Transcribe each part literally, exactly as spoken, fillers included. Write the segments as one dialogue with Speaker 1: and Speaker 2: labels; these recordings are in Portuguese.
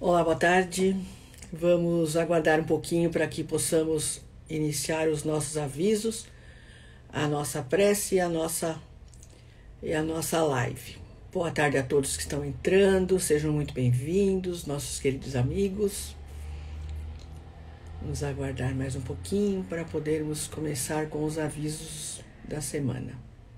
Speaker 1: Olá, boa tarde. Vamos aguardar um pouquinho para que possamos iniciar os nossos avisos, a nossa prece e a nossa, e a nossa live. Boa tarde a todos que estão entrando, sejam muito bem-vindos, nossos queridos amigos. Vamos aguardar mais um pouquinho para podermos começar com os avisos da semana.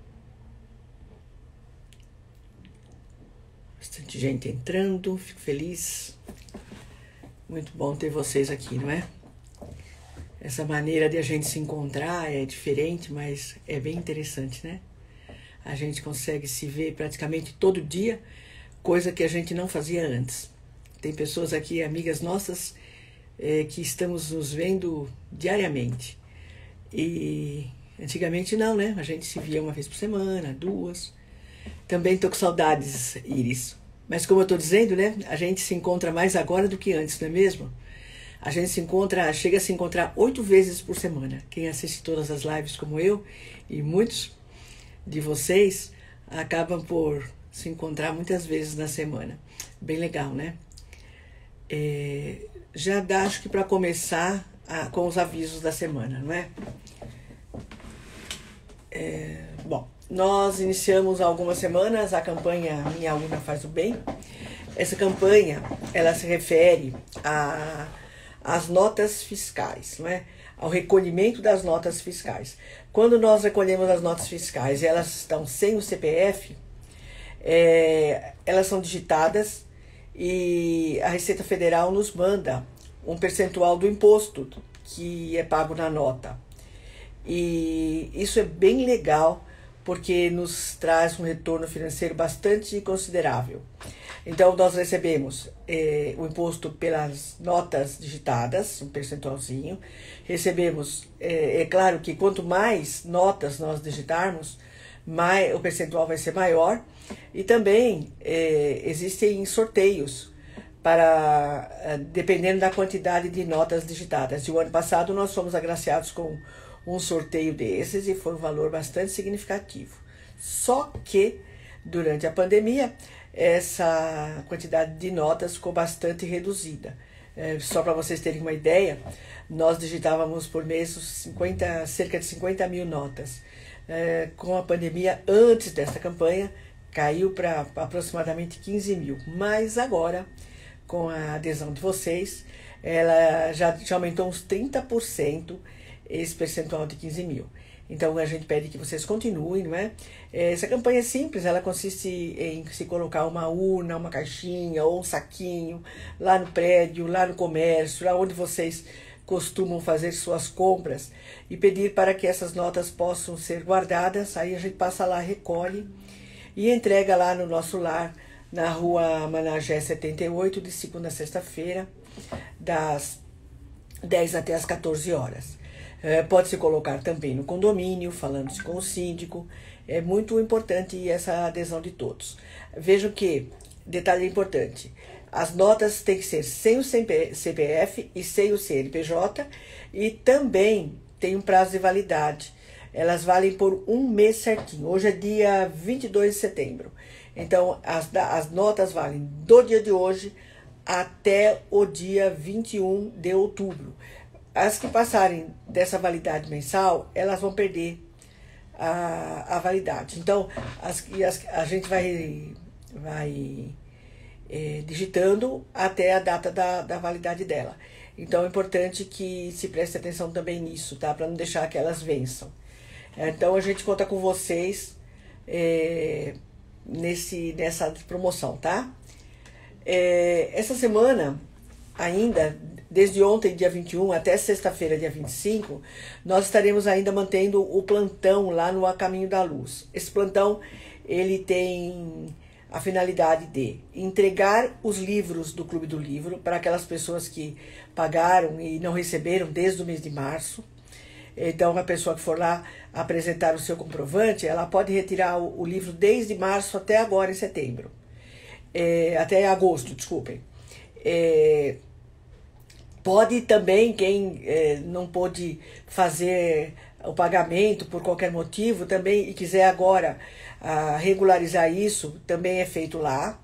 Speaker 1: Bastante gente entrando, fico feliz. Muito bom ter vocês aqui, não é? Essa maneira de a gente se encontrar é diferente, mas é bem interessante, né? A gente consegue se ver praticamente todo dia, coisa que a gente não fazia antes. Tem pessoas aqui, amigas nossas, é, que estamos nos vendo diariamente. E antigamente não, né? A gente se via uma vez por semana, duas. Também tô com saudades, Iris. Mas como eu tô dizendo, né? A gente se encontra mais agora do que antes, não é mesmo? A gente se encontra, chega a se encontrar oito vezes por semana. Quem assiste todas as lives como eu e muitos de vocês acabam por se encontrar muitas vezes na semana. Bem legal, né? É, já dá, acho que para começar a, com os avisos da semana, não é? É, bom, nós iniciamos há algumas semanas a campanha Minha Aluna Faz o Bem. Essa campanha, ela se refere a, às notas fiscais, não é? Ao recolhimento das notas fiscais. Quando nós recolhemos as notas fiscais e elas estão sem o C P F, é, elas são digitadas e a Receita Federal nos manda um percentual do imposto que é pago na nota. E isso é bem legal, porque nos traz um retorno financeiro bastante considerável. Então, nós recebemos eh, o imposto pelas notas digitadas, um percentualzinho. Recebemos, eh, é claro que quanto mais notas nós digitarmos, mais, o percentual vai ser maior. E também eh, existem sorteios, para, dependendo da quantidade de notas digitadas. E o ano passado nós fomos agraciados com um sorteio desses e foi um valor bastante significativo. Só que, durante a pandemia, essa quantidade de notas ficou bastante reduzida. É, só para vocês terem uma ideia, nós digitávamos por mês cinquenta, cerca de cinquenta mil notas. É, com a pandemia, antes dessa campanha, caiu para aproximadamente quinze mil. Mas agora, com a adesão de vocês, ela já, já aumentou uns trinta por cento esse percentual de quinze mil. Então a gente pede que vocês continuem, não é? Essa campanha é simples, ela consiste em se colocar uma urna, uma caixinha ou um saquinho lá no prédio, lá no comércio, lá onde vocês costumam fazer suas compras e pedir para que essas notas possam ser guardadas. Aí a gente passa lá, recolhe e entrega lá no nosso lar, na rua Managé setenta e oito, de segunda a sexta-feira, das dez até as quatorze horas. É, pode-se colocar também no condomínio, falando-se com o síndico. É muito importante essa adesão de todos. Vejam que, detalhe importante, as notas têm que ser sem o C P F e sem o C N P J e também tem um prazo de validade. Elas valem por um mês certinho. Hoje é dia vinte e dois de setembro. Então, as, as notas valem do dia de hoje até o dia vinte e um de outubro. As que passarem dessa validade mensal, elas vão perder a, a validade. Então, as, as, a gente vai, vai é, digitando até a data da, da validade dela. Então, é importante que se preste atenção também nisso, tá? Para não deixar que elas vençam. Então, a gente conta com vocês é, nesse, nessa promoção, tá? É, essa semana, ainda, desde ontem, dia vinte e um, até sexta-feira, dia vinte e cinco, nós estaremos ainda mantendo o plantão lá no A Caminho da Luz. Esse plantão, ele tem a finalidade de entregar os livros do Clube do Livro para aquelas pessoas que pagaram e não receberam desde o mês de março. Então, a pessoa que for lá apresentar o seu comprovante, ela pode retirar o, o livro desde março até agora, em setembro. É, até agosto, desculpem. É, pode também, quem é, não pôde fazer o pagamento por qualquer motivo, também e quiser agora ah, regularizar isso, também é feito lá.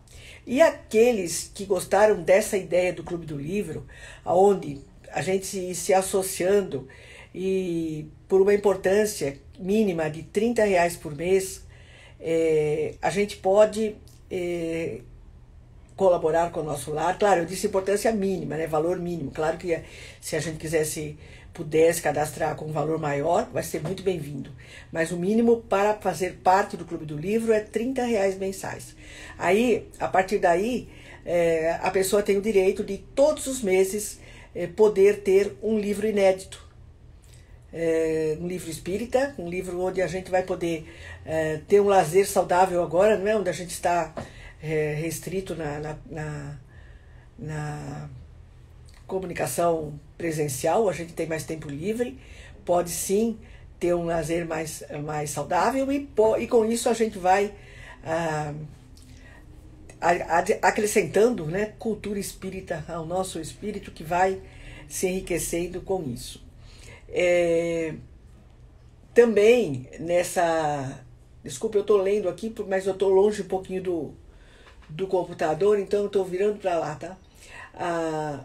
Speaker 1: E aqueles que gostaram dessa ideia do Clube do Livro, onde a gente se, se associando e por uma importância mínima de trinta reais por mês, é, a gente pode é, colaborar com o nosso lar. Claro, eu disse importância mínima, né? Valor mínimo. Claro que se a gente quisesse, pudesse cadastrar com um valor maior, vai ser muito bem-vindo. Mas o mínimo para fazer parte do Clube do Livro é trinta reais mensais. Aí, a partir daí, é, a pessoa tem o direito de todos os meses é, poder ter um livro inédito. É, um livro espírita, um livro onde a gente vai poder é, ter um lazer saudável agora, não é? Onde a gente está é, restrito na, na, na, na comunicação presencial, a gente tem mais tempo livre, pode sim ter um lazer mais, mais saudável e, e com isso a gente vai ah, acrescentando, né, cultura espírita ao nosso espírito, que vai se enriquecendo com isso. É, também nessa... Desculpa, eu estou lendo aqui, mas eu estou longe um pouquinho do, do computador, então eu estou virando para lá, tá? Ah,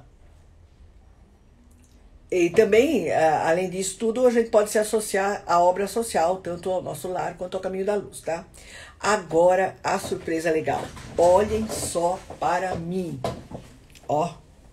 Speaker 1: e também, ah, além disso tudo, a gente pode se associar à obra social, tanto ao nosso lar quanto ao Caminho da Luz, tá? Agora, a surpresa legal. Olhem só para mim. Ó.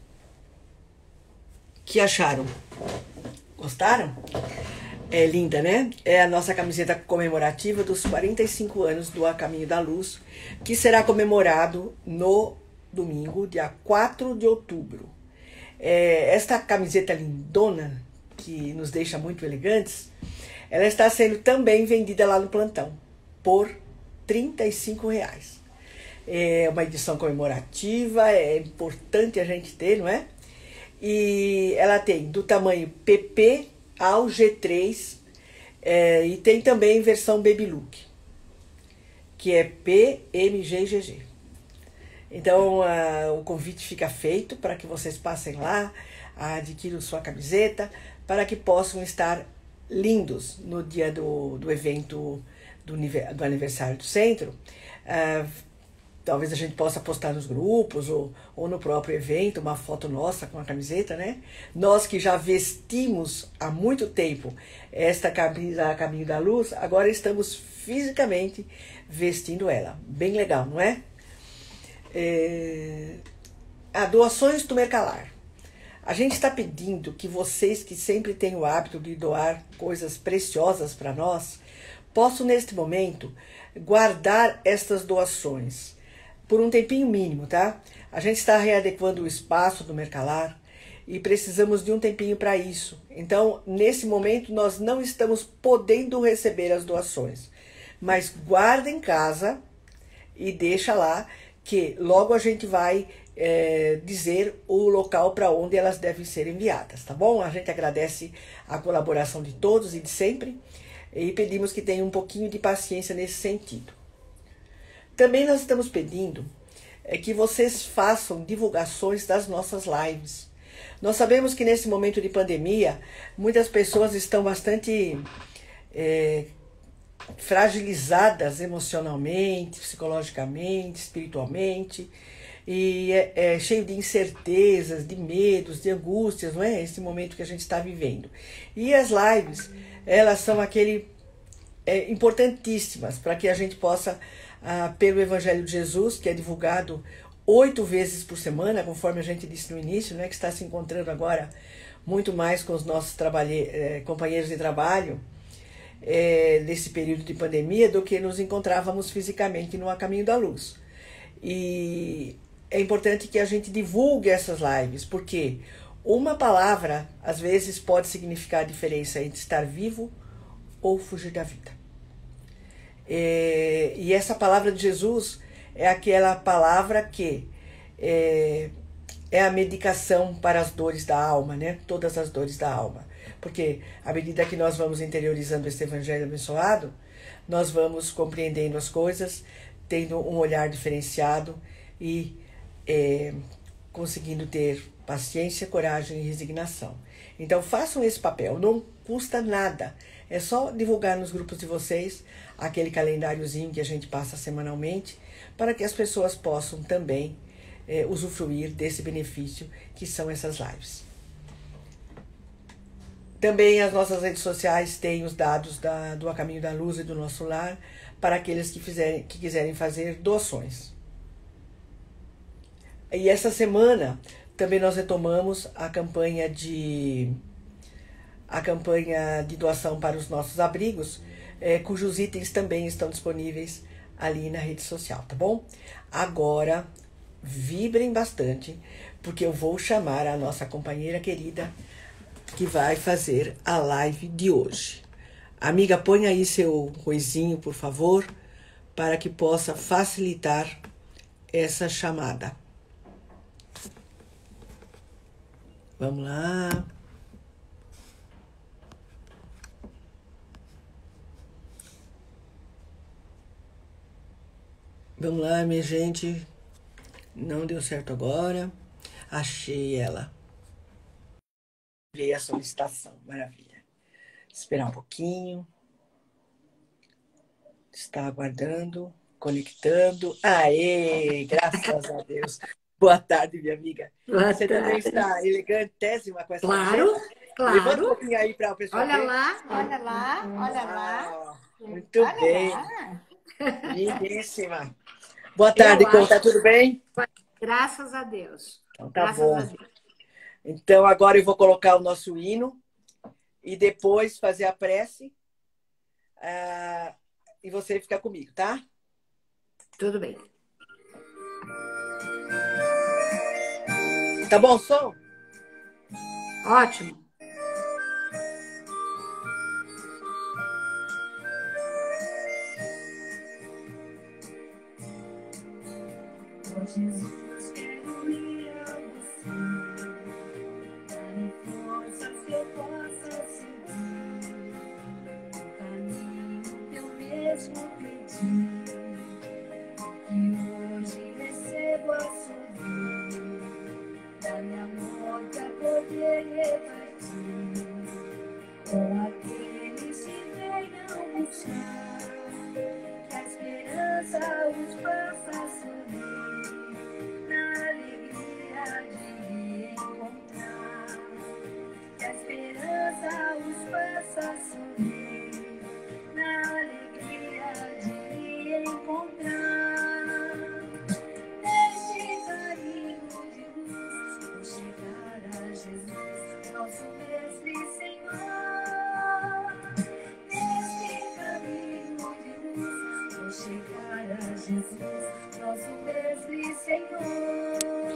Speaker 1: Que acharam? Gostaram? É linda, né? É a nossa camiseta comemorativa dos quarenta e cinco anos do A Caminho da Luz, que será comemorado no domingo, dia quatro de outubro. É, esta camiseta lindona, que nos deixa muito elegantes, ela está sendo também vendida lá no plantão, por trinta e cinco reais. É uma edição comemorativa, é importante a gente ter, não é? E ela tem do tamanho P P ao G três, é, e tem também versão Baby Look, que é P M G G G. Então a, o convite fica feito para que vocês passem lá, adquiram sua camiseta, para que possam estar lindos no dia do, do evento do, do aniversário do centro. Uh, Talvez a gente possa postar nos grupos ou, ou no próprio evento uma foto nossa com a camiseta, né? Nós que já vestimos há muito tempo esta camisa a Caminho da Luz, agora estamos fisicamente vestindo ela. Bem legal, não é? É... Ah, doações do Mercalar. A gente está pedindo que vocês que sempre têm o hábito de doar coisas preciosas para nós, possam neste momento guardar estas doações por um tempinho mínimo, tá? A gente está readequando o espaço do Mercalar e precisamos de um tempinho para isso. Então, nesse momento, nós não estamos podendo receber as doações. Mas guarda em casa e deixa lá, que logo a gente vai é, dizer o local para onde elas devem ser enviadas, tá bom? A gente agradece a colaboração de todos e de sempre e pedimos que tenham um pouquinho de paciência nesse sentido. Também nós estamos pedindo é, que vocês façam divulgações das nossas lives. Nós sabemos que nesse momento de pandemia, muitas pessoas estão bastante é, fragilizadas emocionalmente, psicologicamente, espiritualmente, e é, é cheio de incertezas, de medos, de angústias, não é? Esse momento que a gente está vivendo. E as lives, elas são aquele é, importantíssimas para que a gente possa Ah, pelo Evangelho de Jesus, que é divulgado oito vezes por semana, conforme a gente disse no início, né, que está se encontrando agora muito mais com os nossos eh, companheiros de trabalho eh, nesse período de pandemia do que nos encontrávamos fisicamente no A Caminho da Luz. E é importante que a gente divulgue essas lives, porque uma palavra, às vezes, pode significar a diferença entre estar vivo ou fugir da vida. É, e essa palavra de Jesus é aquela palavra que é, é a medicação para as dores da alma, né? Todas as dores da alma. Porque à medida que nós vamos interiorizando esse evangelho abençoado, nós vamos compreendendo as coisas, tendo um olhar diferenciado e é, conseguindo ter paciência, coragem e resignação. Então façam esse papel, não custa nada. É só divulgar nos grupos de vocês aquele calendáriozinho que a gente passa semanalmente para que as pessoas possam também é, usufruir desse benefício que são essas lives. Também as nossas redes sociais têm os dados da, do A Caminho da Luz e do Nosso Lar para aqueles que, fizerem, que quiserem fazer doações. E essa semana também nós retomamos a campanha de, a campanha de doação para os nossos abrigos, é, cujos itens também estão disponíveis ali na rede social, tá bom? Agora, vibrem bastante, porque eu vou chamar a nossa companheira querida que vai fazer a live de hoje. Amiga, põe aí seu coisinho, por favor, para que possa facilitar essa chamada. Vamos lá. Vamos lá, minha gente. Não deu certo agora. Achei ela. Veio a solicitação. Maravilha. Esperar um pouquinho. Está aguardando. Conectando. Aê! Graças a Deus. Boa tarde, minha amiga.
Speaker 2: Boa
Speaker 1: Você
Speaker 2: tarde.
Speaker 1: também está elegantésima com essa
Speaker 2: Claro,
Speaker 1: agenda?
Speaker 2: claro.
Speaker 1: Levanta um pouquinho aí para o pessoal
Speaker 2: Olha
Speaker 1: ver.
Speaker 2: lá, olha lá, olha lá.
Speaker 1: Ah, muito
Speaker 2: Olha
Speaker 1: bem.
Speaker 2: lá.
Speaker 1: Lindíssima. Boa
Speaker 2: Eu
Speaker 1: tarde, como
Speaker 2: acho,
Speaker 1: tá tudo bem?
Speaker 2: graças a Deus.
Speaker 1: Então tá
Speaker 2: Graças
Speaker 1: bom.
Speaker 2: a Deus.
Speaker 1: Então agora eu vou colocar o nosso hino e depois fazer a prece ah, e você fica comigo, tá?
Speaker 2: Tudo bem.
Speaker 1: Tá bom o som?
Speaker 2: Ótimo.
Speaker 3: Ó Jesus, quero ir ao você, dá-me forças que eu possa seguir o caminho que eu mesmo pedi, que hoje recebo a sorrir, da minha morte a poder repartir, com aqueles que venham buscar, que a esperança os faça sorrir. Na alegria de me encontrar, que a esperança os faça sorrir, na alegria de me encontrar. Neste caminho de luz, vou chegar a Jesus, nosso mestre e Senhor. Neste caminho de luz, vou chegar a Jesus, nosso mestre e Senhor.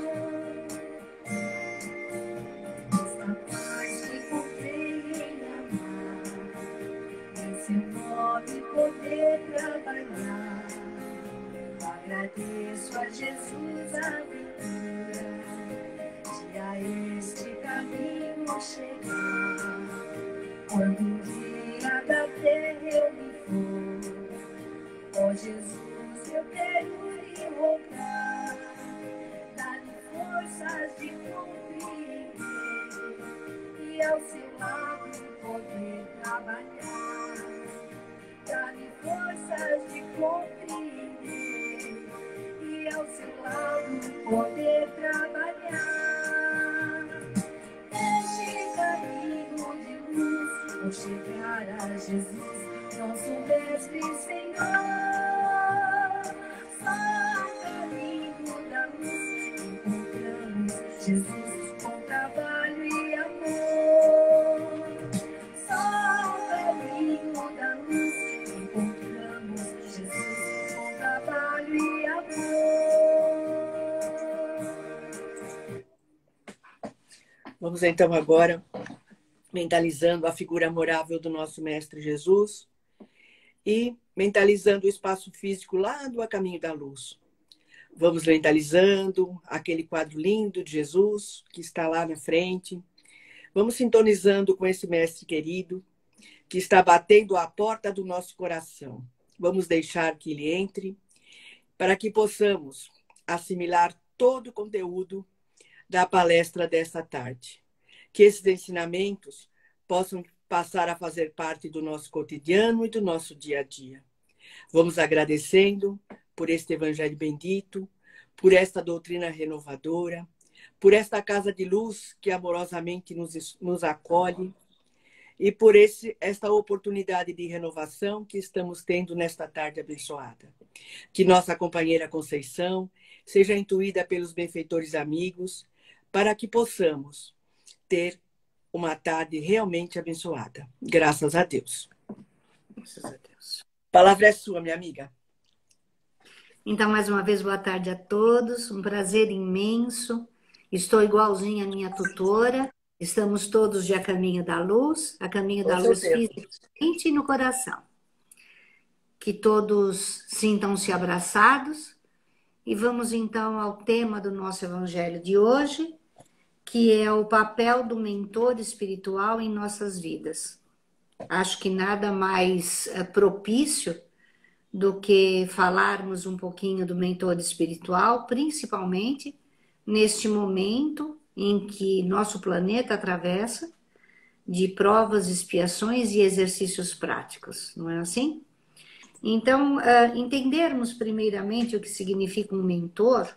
Speaker 3: Esta paz que encontrei em amar, em seu nome poder trabalhar. Agradeço a Jesus a aventura de a este caminho chegar. Quando um dia da terra eu me for, ó Jesus, eu quero lhe rogar, dá-me forças de compreender e ao seu lado poder trabalhar. Dá-me forças de compreender e ao seu lado poder trabalhar. Neste caminho de luz, vou chegar a Jesus, nosso mestre e Senhor. Só o caminho da luz encontramos Jesus com trabalho e amor. Só o caminho da luz encontramos Jesus com trabalho e amor.
Speaker 1: Vamos então agora mentalizando a figura amorável do nosso Mestre Jesus e mentalizando o espaço físico lá do A Caminho da Luz. Vamos mentalizando aquele quadro lindo de Jesus que está lá na frente. Vamos sintonizando com esse Mestre querido que está batendo à porta do nosso coração. Vamos deixar que ele entre para que possamos assimilar todo o conteúdo da palestra desta tarde. Que esses ensinamentos possam passar a fazer parte do nosso cotidiano e do nosso dia a dia. Vamos agradecendo por este evangelho bendito, por esta doutrina renovadora, por esta casa de luz que amorosamente nos, nos acolhe e por esse, esta oportunidade de renovação que estamos tendo nesta tarde abençoada. Que nossa companheira Conceição seja intuída pelos benfeitores amigos para que possamos ter uma tarde realmente abençoada. Graças a Deus.
Speaker 2: Graças a Deus.
Speaker 1: A palavra é sua, minha amiga.
Speaker 2: Então, mais uma vez, boa tarde a todos. Um prazer imenso. Estou igualzinha à minha tutora. Estamos todos de a caminho da luz, a caminho
Speaker 1: Com
Speaker 2: da luz
Speaker 1: certeza.
Speaker 2: fisicamente e no coração. Que todos sintam-se abraçados. E vamos então ao tema do nosso evangelho de hoje, que é o papel do mentor espiritual em nossas vidas. Acho que nada mais é, propício do que falarmos um pouquinho do mentor espiritual, principalmente neste momento em que nosso planeta atravessa de provas, expiações e exercícios práticos, não é assim? Então, uh, entendermos primeiramente o que significa um mentor,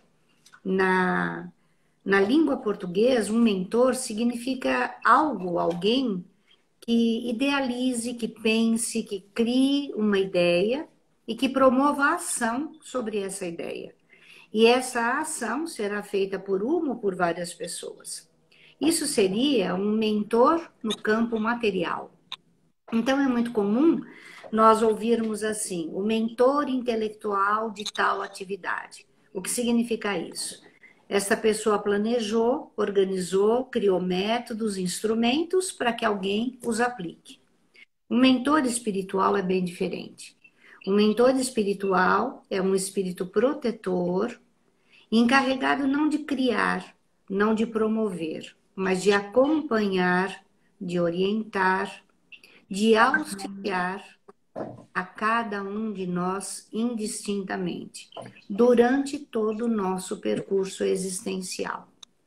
Speaker 2: na, na língua portuguesa, um mentor significa algo, alguém que idealize, que pense, que crie uma ideia e que promova a ação sobre essa ideia. E essa ação será feita por uma ou por várias pessoas. Isso seria um mentor no campo material. Então, é muito comum nós ouvirmos assim, o mentor intelectual de tal atividade. O que significa isso? Esta pessoa planejou, organizou, criou métodos, instrumentos para que alguém os aplique. O mentor espiritual é bem diferente. O mentor espiritual é um espírito protetor, encarregado não de criar, não de promover, mas de acompanhar, de orientar, de auxiliar a cada um de nós indistintamente, durante todo o nosso percurso existencial.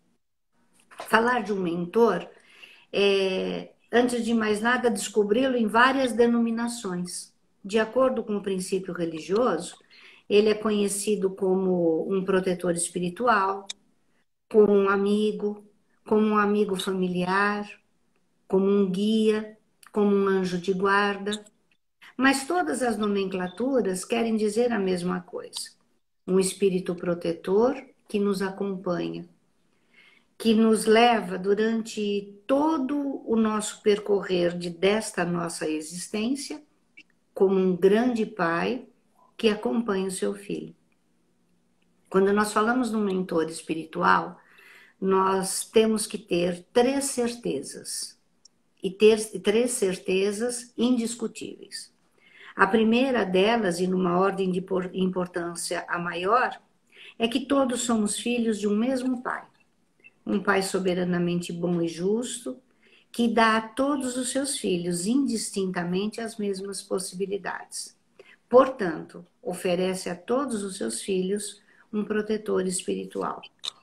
Speaker 2: Falar de um mentor é, antes de mais nada, descobri-lo em várias denominações. De acordo com o princípio religioso, ele é conhecido como um protetor espiritual, como um amigo, como um amigo familiar, como um guia, como um anjo de guarda. Mas todas as nomenclaturas querem dizer a mesma coisa. Um espírito protetor que nos acompanha, que nos leva durante todo o nosso percorrer de desta nossa existência, como um grande pai que acompanha o seu filho. Quando nós falamos de um mentor espiritual, nós temos que ter três certezas, e ter três certezas indiscutíveis. A primeira delas, e numa ordem de importância a maior, é que todos somos filhos de um mesmo pai. Um pai soberanamente bom e justo, que dá a todos os seus filhos indistintamente as mesmas possibilidades. Portanto, oferece a todos os seus filhos um protetor espiritual,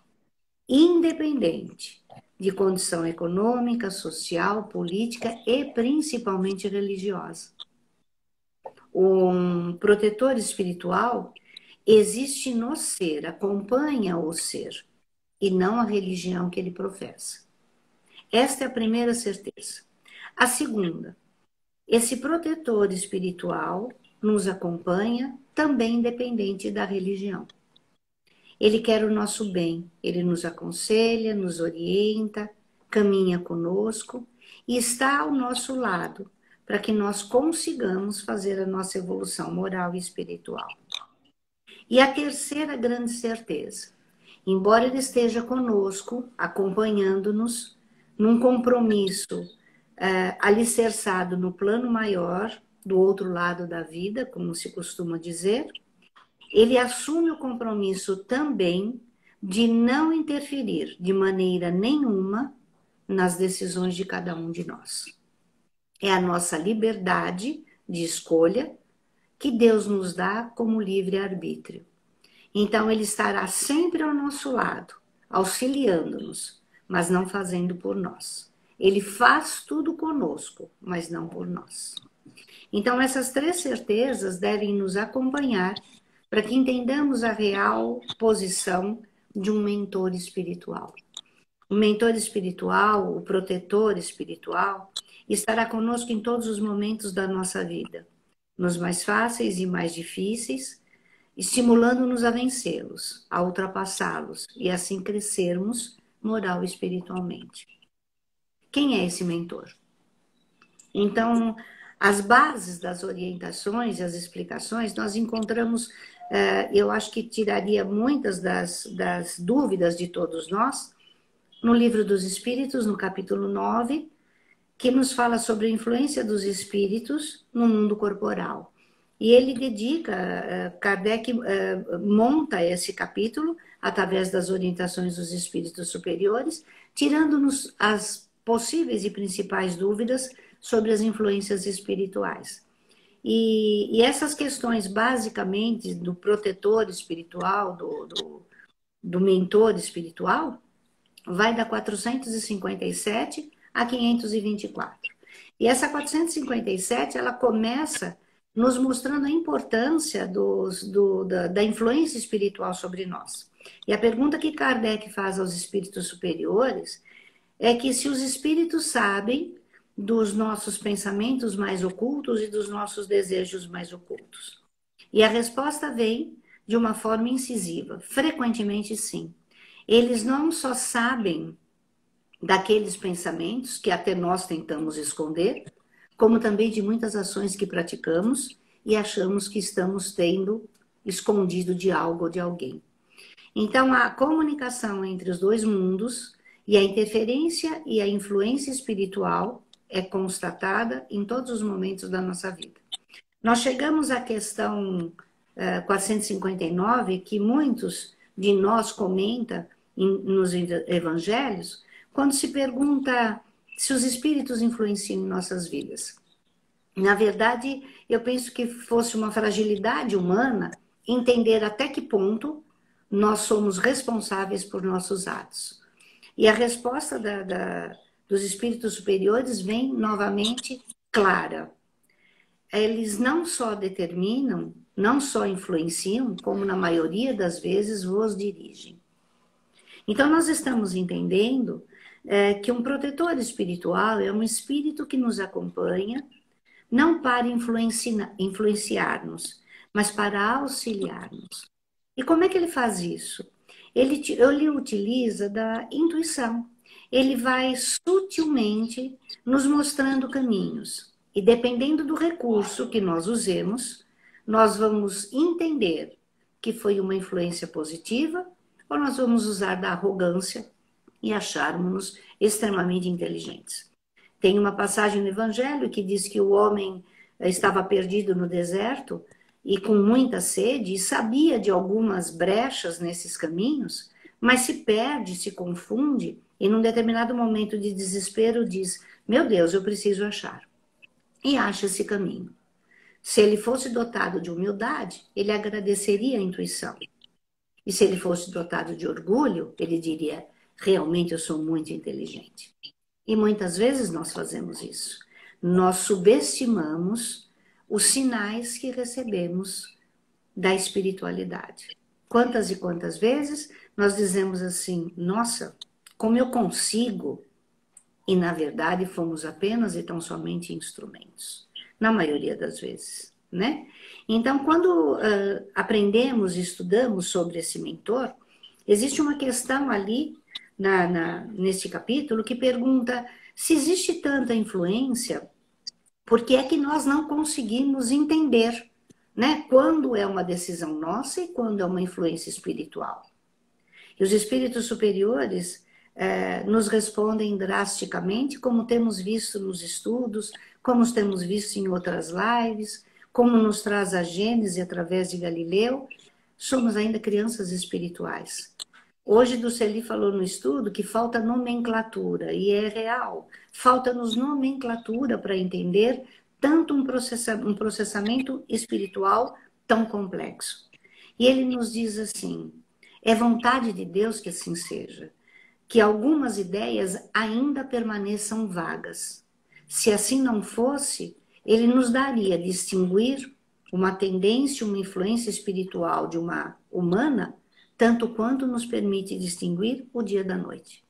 Speaker 2: independente de condição econômica, social, política e principalmente religiosa. Um protetor espiritual existe no ser, acompanha o ser, e não a religião que ele professa. Esta é a primeira certeza. A segunda, esse protetor espiritual nos acompanha também independente da religião. Ele quer o nosso bem, ele nos aconselha, nos orienta, caminha conosco e está ao nosso lado para que nós consigamos fazer a nossa evolução moral e espiritual. E a terceira grande certeza, embora ele esteja conosco, acompanhando-nos, num compromisso uh, alicerçado no plano maior, do outro lado da vida, como se costuma dizer, ele assume o compromisso também de não interferir de maneira nenhuma nas decisões de cada um de nós. É a nossa liberdade de escolha que Deus nos dá como livre-arbítrio. Então, ele estará sempre ao nosso lado, auxiliando-nos, mas não fazendo por nós. Ele faz tudo conosco, mas não por nós. Então, essas três certezas devem nos acompanhar para que entendamos a real posição de um mentor espiritual. O mentor espiritual, o protetor espiritual, estará conosco em todos os momentos da nossa vida, nos mais fáceis e mais difíceis, estimulando-nos a vencê-los, a ultrapassá-los e assim crescermos moral e espiritualmente. Quem é esse mentor? Então, as bases das orientações e as explicações, nós encontramos, eu acho que tiraria muitas das, das dúvidas de todos nós, no Livro dos Espíritos, no capítulo nove, que nos fala sobre a influência dos espíritos no mundo corporal. E ele dedica, Kardec monta esse capítulo através das orientações dos espíritos superiores, tirando-nos as possíveis e principais dúvidas sobre as influências espirituais. E, e essas questões, basicamente, do protetor espiritual, do, do, do mentor espiritual, vai da quatrocentos e cinquenta e sete a quinhentos e vinte e quatro. E essa quatrocentos e cinquenta e sete, ela começa nos mostrando a importância dos, do, da, da influência espiritual sobre nós. E a pergunta que Kardec faz aos espíritos superiores é que se os espíritos sabem dos nossos pensamentos mais ocultos e dos nossos desejos mais ocultos. E a resposta vem de uma forma incisiva. Frequentemente, sim. Eles não só sabem daqueles pensamentos que até nós tentamos esconder, como também de muitas ações que praticamos e achamos que estamos tendo escondido de algo ou de alguém. Então, a comunicação entre os dois mundos e a interferência e a influência espiritual é constatada em todos os momentos da nossa vida. Nós chegamos à questão uh, quatrocentos e cinquenta e nove, que muitos de nós comentam nos evangelhos, quando se pergunta se os espíritos influenciam em nossas vidas. Na verdade, eu penso que fosse uma fragilidade humana entender até que ponto nós somos responsáveis por nossos atos. E a resposta da, da, dos espíritos superiores vem novamente clara. Eles não só determinam, não só influenciam, como na maioria das vezes vos dirigem. Então, nós estamos entendendo é, que um protetor espiritual é um espírito que nos acompanha, não para influenciar, influenciar-nos, mas para auxiliar-nos. E como é que ele faz isso? Ele, ele utiliza da intuição. Ele vai sutilmente nos mostrando caminhos. E dependendo do recurso que nós usemos, nós vamos entender que foi uma influência positiva ou nós vamos usar da arrogância e acharmos-nos extremamente inteligentes. Tem uma passagem no Evangelho que diz que o homem estava perdido no deserto e com muita sede e sabia de algumas brechas nesses caminhos, mas se perde, se confunde e num determinado momento de desespero diz: meu Deus, eu preciso achar. E acha esse caminho. Se ele fosse dotado de humildade, ele agradeceria a intuição. E se ele fosse dotado de orgulho, ele diria: realmente eu sou muito inteligente. E muitas vezes nós fazemos isso. Nós subestimamos os sinais que recebemos da espiritualidade. Quantas e quantas vezes nós dizemos assim: nossa, como eu consigo? E na verdade fomos apenas e tão somente instrumentos. Na maioria das vezes, né? Então, quando uh, aprendemos e estudamos sobre esse mentor, existe uma questão ali, na, na, nesse capítulo, que pergunta se existe tanta influência, por que é que nós não conseguimos entender, né? Quando é uma decisão nossa e quando é uma influência espiritual. E os espíritos superiores eh, nos respondem drasticamente, como temos visto nos estudos, como temos visto em outras lives, como nos traz a Gênese através de Galileu, somos ainda crianças espirituais. Hoje, Dusseli falou no estudo que falta nomenclatura, e é real. Falta-nos nomenclatura para entender tanto um, processa, um processamento espiritual tão complexo. E ele nos diz assim: é vontade de Deus que assim seja, que algumas ideias ainda permaneçam vagas. Se assim não fosse, ele nos daria distinguir uma tendência, uma influência espiritual de uma humana, tanto quanto nos permite distinguir o dia da noite.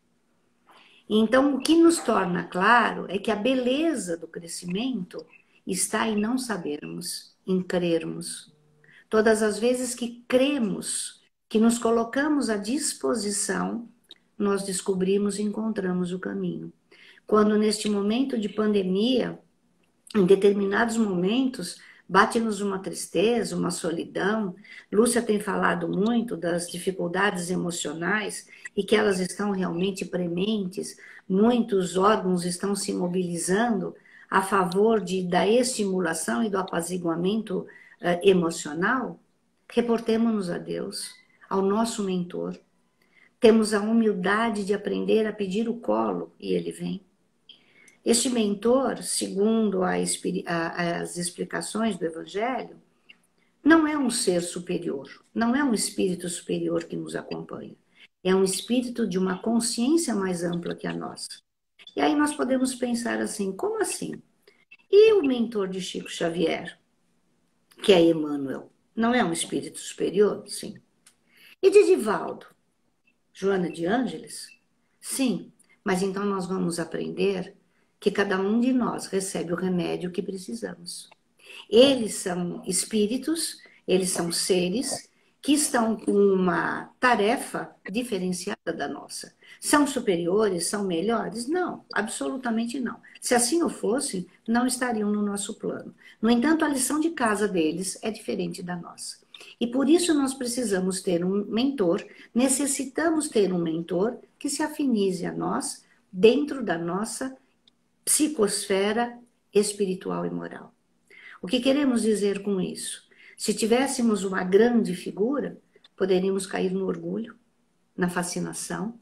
Speaker 2: Então, o que nos torna claro é que a beleza do crescimento está em não sabermos, em crermos. Todas as vezes que cremos, que nos colocamos à disposição, nós descobrimos e encontramos o caminho. Quando neste momento de pandemia, em determinados momentos, bate-nos uma tristeza, uma solidão. Lúcia tem falado muito das dificuldades emocionais e que elas estão realmente prementes. Muitos órgãos estão se mobilizando a favor de, da estimulação e do apaziguamento uh, emocional. Reportemos-nos a Deus, ao nosso mentor. Temos a humildade de aprender a pedir o colo e ele vem. Este mentor, segundo a, a, as explicações do Evangelho, não é um ser superior, não é um espírito superior que nos acompanha. É um espírito de uma consciência mais ampla que a nossa. E aí nós podemos pensar assim, como assim? E o mentor de Chico Xavier, que é Emmanuel, não é um espírito superior? Sim. E de Divaldo? Joana de Ângeles? Sim. Mas então nós vamos aprender que cada um de nós recebe o remédio que precisamos. Eles são espíritos, eles são seres que estão com uma tarefa diferenciada da nossa. São superiores, são melhores? Não, absolutamente não. Se assim o fossem, não estariam no nosso plano. No entanto, a lição de casa deles é diferente da nossa. E por isso nós precisamos ter um mentor, necessitamos ter um mentor que se afinize a nós dentro da nossa psicosfera espiritual e moral. O que queremos dizer com isso? Se tivéssemos uma grande figura, poderíamos cair no orgulho, na fascinação,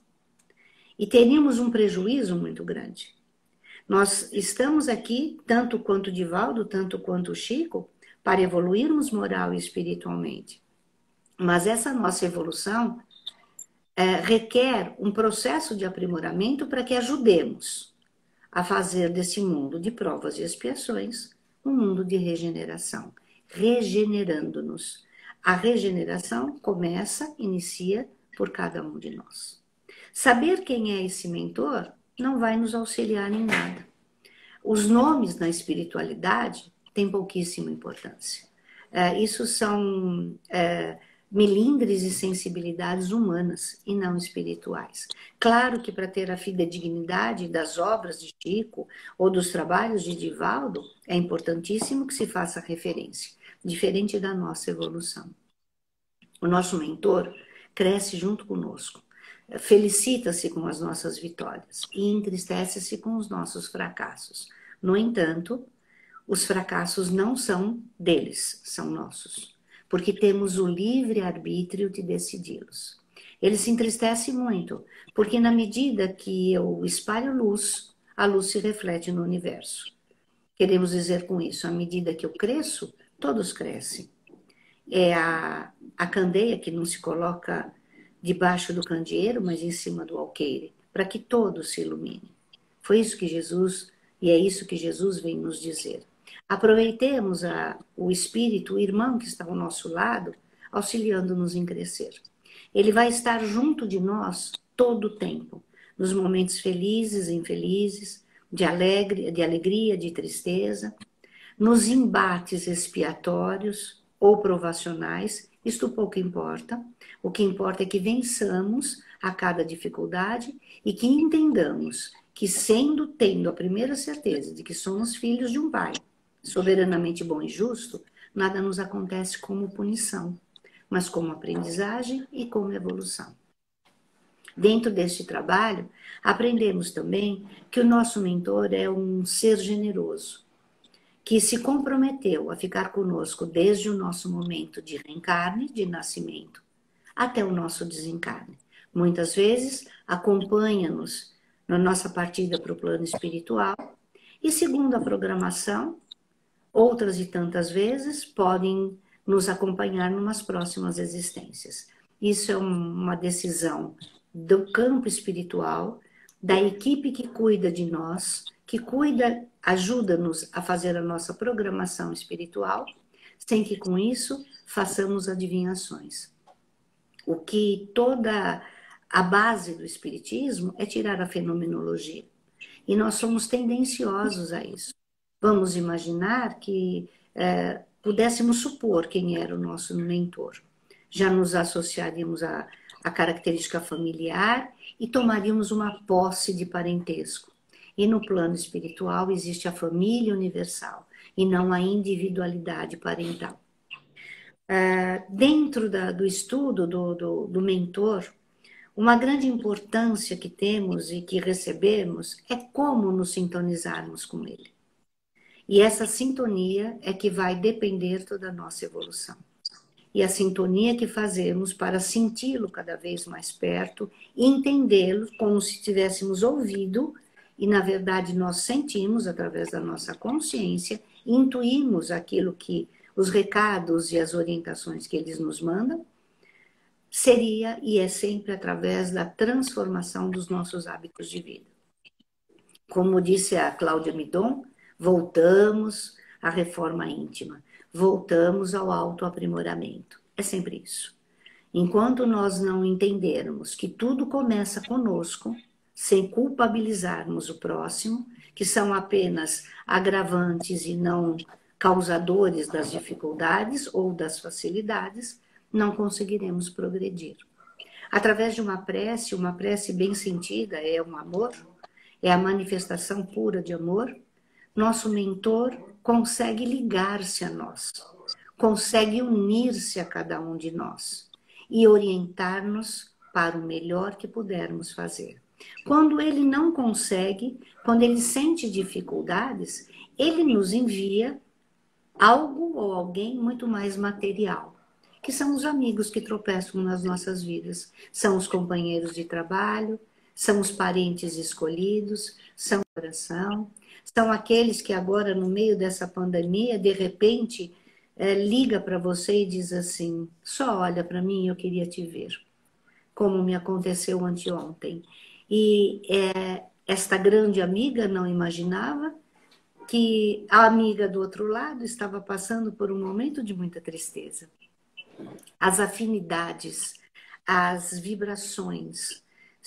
Speaker 2: e teríamos um prejuízo muito grande. Nós estamos aqui, tanto quanto Divaldo, tanto quanto Chico, para evoluirmos moral e espiritualmente. Mas essa nossa evolução é, requer um processo de aprimoramento para que ajudemos a fazer desse mundo de provas e expiações um mundo de regeneração, regenerando-nos. A regeneração começa, inicia por cada um de nós. Saber quem é esse mentor não vai nos auxiliar em nada. Os nomes na espiritualidade têm pouquíssima importância. É, isso são é, melindres e sensibilidades humanas e não espirituais. Claro que para ter a fidedignidade das obras de Chico ou dos trabalhos de Divaldo, é importantíssimo que se faça referência, diferente da nossa evolução. O nosso mentor cresce junto conosco, felicita-se com as nossas vitórias e entristece-se com os nossos fracassos. No entanto, os fracassos não são deles, são nossos, porque temos o livre arbítrio de decidi-los. Ele se entristece muito, porque na medida que eu espalho luz, a luz se reflete no universo. Queremos dizer com isso, à medida que eu cresço, todos crescem. É a, a candeia que não se coloca debaixo do candeeiro, mas em cima do alqueire, para que todos se iluminem. Foi isso que Jesus, e é isso que Jesus vem nos dizer. Aproveitemos a, o espírito, o irmão que está ao nosso lado, auxiliando-nos em crescer. Ele vai estar junto de nós todo o tempo, nos momentos felizes e infelizes, de, alegre, de alegria, de tristeza, nos embates expiatórios ou provacionais, isto pouco importa. O que importa é que vençamos a cada dificuldade e que entendamos que, sendo, tendo a primeira certeza de que somos filhos de um Pai soberanamente bom e justo, nada nos acontece como punição, mas como aprendizagem e como evolução. Dentro deste trabalho, aprendemos também que o nosso mentor é um ser generoso, que se comprometeu a ficar conosco desde o nosso momento de reencarne, de nascimento, até o nosso desencarne. Muitas vezes acompanha-nos na nossa partida para o plano espiritual e, segundo a programação, outras e tantas vezes podem nos acompanhar numas próximas existências. Isso é uma decisão do campo espiritual, da equipe que cuida de nós, que cuida, ajuda-nos a fazer a nossa programação espiritual, sem que com isso façamos adivinhações. O que toda a base do espiritismo é tirar a fenomenologia. E nós somos tendenciosos a isso. Vamos imaginar que é, pudéssemos supor quem era o nosso mentor. Já nos associaríamos à, à característica familiar e tomaríamos uma posse de parentesco. E no plano espiritual existe a família universal e não a individualidade parental. É, dentro da, do estudo do, do, do mentor, uma grande importância que temos e que recebemos é como nos sintonizarmos com ele. E essa sintonia é que vai depender toda a nossa evolução. E a sintonia que fazemos para senti-lo cada vez mais perto e entendê-lo como se tivéssemos ouvido, e na verdade nós sentimos através da nossa consciência, intuímos aquilo que os recados e as orientações que eles nos mandam, seria e é sempre através da transformação dos nossos hábitos de vida. Como disse a Cláudia Midon, voltamos à reforma íntima, voltamos ao autoaprimoramento. É sempre isso. Enquanto nós não entendermos que tudo começa conosco, sem culpabilizarmos o próximo, que são apenas agravantes e não causadores das dificuldades ou das facilidades, não conseguiremos progredir. Através de uma prece, uma prece bem sentida é um amor, é a manifestação pura de amor, nosso mentor consegue ligar-se a nós, consegue unir-se a cada um de nós e orientar-nos para o melhor que pudermos fazer. Quando ele não consegue, quando ele sente dificuldades, ele nos envia algo ou alguém muito mais material, que são os amigos que tropeçam nas nossas vidas, são os companheiros de trabalho, são os parentes escolhidos, são a oração, são aqueles que agora, no meio dessa pandemia, de repente, é, liga para você e diz assim, só olha para mim, eu queria te ver, como me aconteceu anteontem. E é, esta grande amiga não imaginava que a amiga do outro lado estava passando por um momento de muita tristeza. As afinidades, as vibrações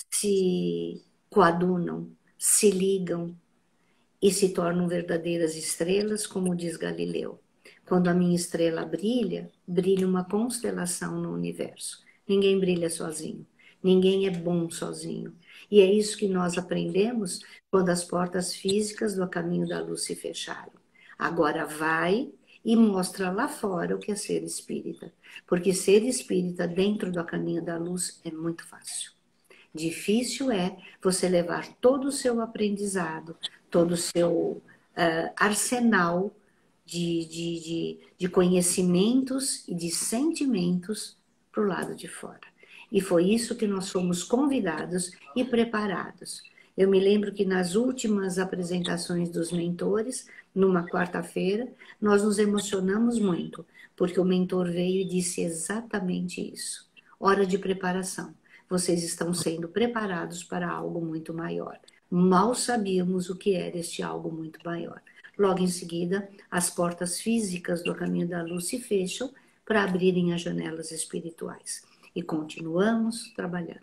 Speaker 2: se coadunam, se ligam e se tornam verdadeiras estrelas, como diz Galileu. Quando a minha estrela brilha, brilha uma constelação no universo. Ninguém brilha sozinho, ninguém é bom sozinho. E é isso que nós aprendemos quando as portas físicas do caminho da luz se fecharam. Agora vai e mostra lá fora o que é ser espírita. Porque ser espírita dentro do caminho da luz é muito fácil. Difícil é você levar todo o seu aprendizado, todo o seu uh, arsenal de, de, de, de conhecimentos e de sentimentos para o lado de fora. E foi isso que nós fomos convidados e preparados. Eu me lembro que nas últimas apresentações dos mentores, numa quarta-feira, nós nos emocionamos muito, porque o mentor veio e disse exatamente isso. Hora de preparação. Vocês estão sendo preparados para algo muito maior. Mal sabíamos o que era este algo muito maior. Logo em seguida, as portas físicas do caminho da luz se fecham para abrirem as janelas espirituais. E continuamos trabalhando.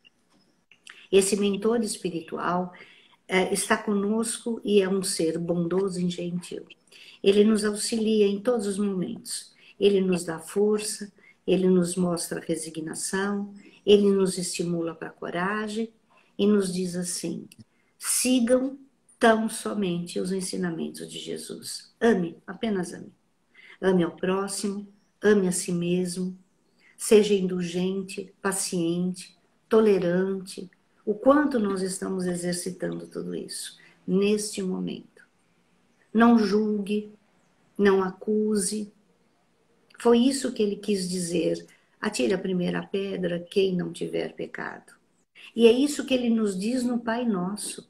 Speaker 2: Esse mentor espiritual é, está conosco e é um ser bondoso e gentil. Ele nos auxilia em todos os momentos. Ele nos dá força, ele nos mostra resignação, ele nos estimula para a coragem e nos diz assim, sigam tão somente os ensinamentos de Jesus. Ame, apenas ame. Ame ao próximo, ame a si mesmo, seja indulgente, paciente, tolerante. O quanto nós estamos exercitando tudo isso neste momento. Não julgue, não acuse. Foi isso que ele quis dizer. Atire a primeira pedra quem não tiver pecado. E é isso que ele nos diz no Pai Nosso.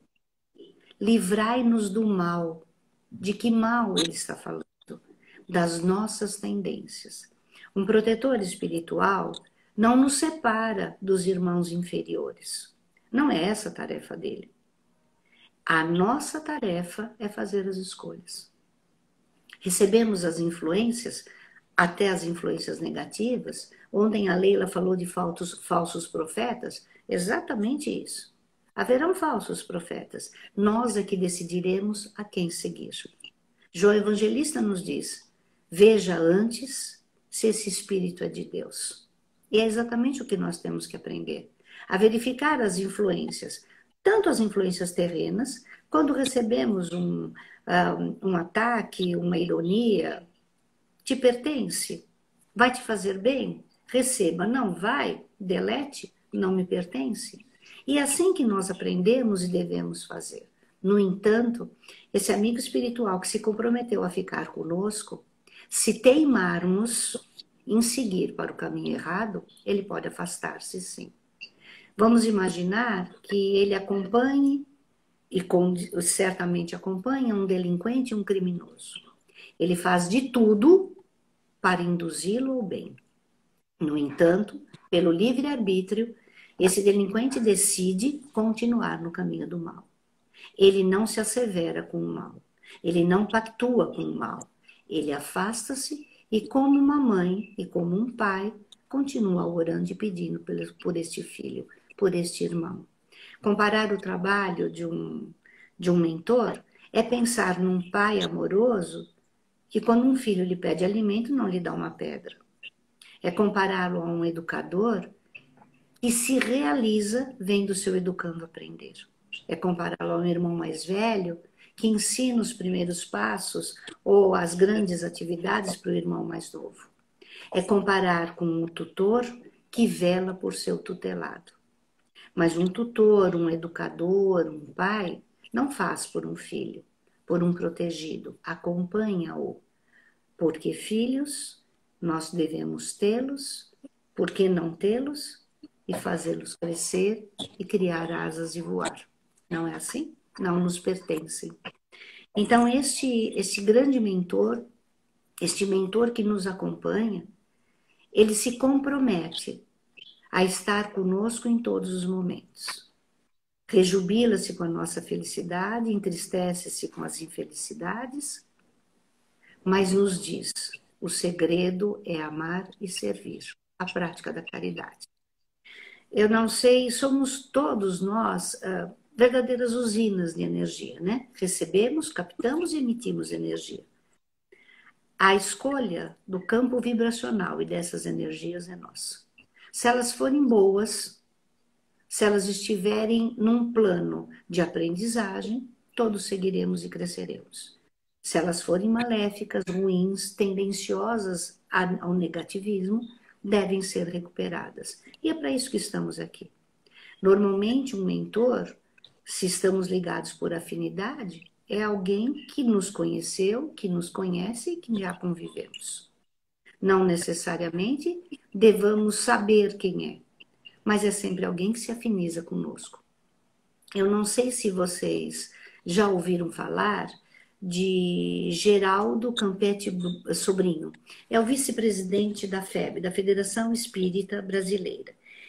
Speaker 2: Livrai-nos do mal. De que mal ele está falando? Das nossas tendências. Um protetor espiritual não nos separa dos irmãos inferiores. Não é essa a tarefa dele. A nossa tarefa é fazer as escolhas. Recebemos as influências, até as influências negativas. Ontem a Leila falou de falsos, falsos profetas, exatamente isso. Haverão falsos profetas. Nós é que decidiremos a quem seguir. João Evangelista nos diz, veja antes se esse espírito é de Deus. E é exatamente o que nós temos que aprender. A verificar as influências, tanto as influências terrenas, quando recebemos um, um, um ataque, uma ironia, te pertence? Vai te fazer bem? Receba. Não vai? Delete? Não me pertence? E é assim que nós aprendemos e devemos fazer. No entanto, esse amigo espiritual que se comprometeu a ficar conosco, se teimarmos em seguir para o caminho errado, ele pode afastar-se sim. Vamos imaginar que ele acompanhe, e com, certamente acompanha, um delinquente e um criminoso. Ele faz de tudo para induzi-lo ao bem. No entanto, pelo livre-arbítrio, esse delinquente decide continuar no caminho do mal. Ele não se assevera com o mal. Ele não pactua com o mal. Ele afasta-se e, como uma mãe e como um pai, continua orando e pedindo por este filho, por este irmão. Comparar o trabalho de um, de um mentor é pensar num pai amoroso que, quando um filho lhe pede alimento, não lhe dá uma pedra. É compará-lo a um educador que se realiza vendo seu educando aprender. É compará-lo a um irmão mais velho que ensina os primeiros passos ou as grandes atividades para o irmão mais novo. É comparar com um tutor que vela por seu tutelado. Mas um tutor, um educador, um pai, não faz por um filho, por um protegido, acompanha-o. Porque filhos, nós devemos tê-los, por que não tê-los? E fazê-los crescer e criar asas e voar. Não é assim? Não nos pertencem. Então, este, este grande mentor, este mentor que nos acompanha, ele se compromete a estar conosco em todos os momentos. Rejubila-se com a nossa felicidade, entristece-se com as infelicidades, mas nos diz, o segredo é amar e servir, a prática da caridade. Eu não sei, somos todos nós uh, verdadeiras usinas de energia, né? Recebemos, captamos e emitimos energia. A escolha do campo vibracional e dessas energias é nossa. Se elas forem boas, se elas estiverem num plano de aprendizagem, todos seguiremos e cresceremos. Se elas forem maléficas, ruins, tendenciosas ao negativismo, devem ser recuperadas. E é para isso que estamos aqui. Normalmente, um mentor, se estamos ligados por afinidade, é alguém que nos conheceu, que nos conhece e que já convivemos. Não necessariamente devamos saber quem é, mas é sempre alguém que se afiniza conosco. Eu não sei se vocês já ouviram falar de Geraldo Campetti Sobrinho. É o vice-presidente da F E B, da Federação Espírita Brasileira.